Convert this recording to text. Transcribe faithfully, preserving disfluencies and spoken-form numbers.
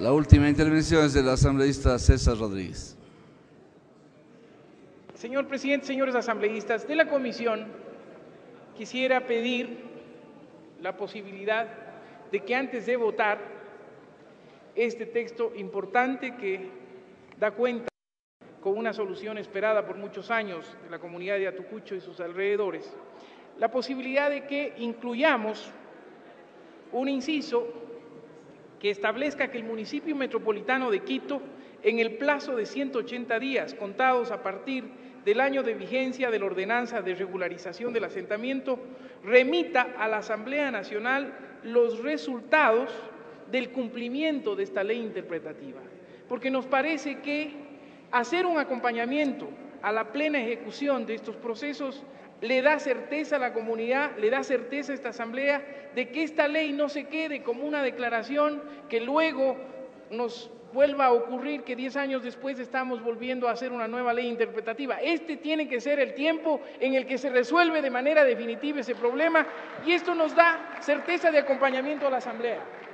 La última intervención es del asambleísta César Rodríguez. Señor presidente, señores asambleístas, de la comisión quisiera pedir la posibilidad de que antes de votar este texto importante que da cuenta con una solución esperada por muchos años de la comunidad de Atucucho y sus alrededores, la posibilidad de que incluyamos un inciso que establezca que el municipio metropolitano de Quito, en el plazo de ciento ochenta días, contados a partir del año de vigencia de la ordenanza de regularización del asentamiento, remita a la Asamblea Nacional los resultados del cumplimiento de esta ley interpretativa. Porque nos parece que hacer un acompañamiento a la plena ejecución de estos procesos le da certeza a la comunidad, le da certeza a esta Asamblea de que esta ley no se quede como una declaración que luego nos vuelva a ocurrir que diez años después estamos volviendo a hacer una nueva ley interpretativa. Este tiene que ser el tiempo en el que se resuelve de manera definitiva ese problema y esto nos da certeza de acompañamiento a la Asamblea.